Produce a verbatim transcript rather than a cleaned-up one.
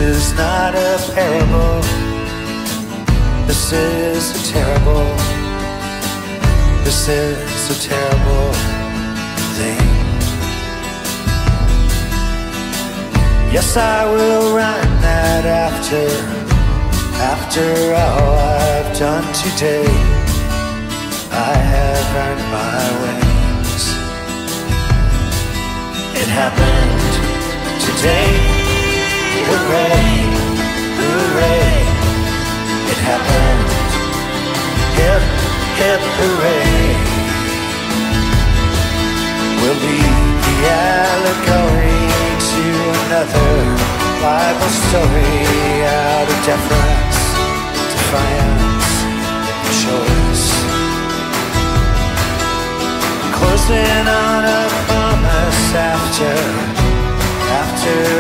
is not a parable. This is a terrible, this is a terrible thing. Yes, I will rhyme that after, after all I've done today, I have earned my wings. It happened today, hooray, hooray. It happened, hip, hip, hooray. We'll lead the allegory to another Bible story, out of deference, defiance, and choice. Closing on a promise after, after